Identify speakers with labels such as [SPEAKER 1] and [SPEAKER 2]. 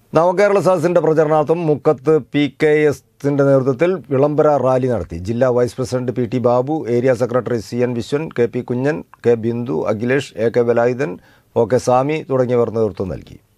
[SPEAKER 1] നവകേരള സദസ്സിന്റെ പ്രചരണാർത്ഥം മുക്കത്ത് PKSന്റെ നേതൃത്വത്തിൽ വിളംബര റാലി നടത്തി. ജില്ലാ vice president PT Babu, area secretary CN Viswan, KP Kunjan, K Bindu, Akhilesh, AK Velayudhan, OK Sami തുടങ്ങിയവർ നേതൃത്വം നൽകി.